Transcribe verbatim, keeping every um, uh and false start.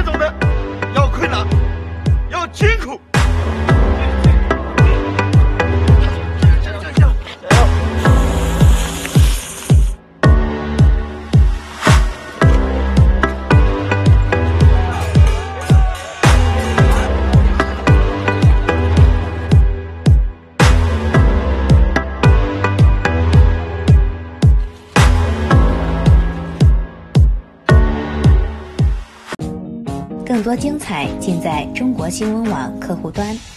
走的，要困难，要艰苦。 更多精彩尽在中国新闻网客户端。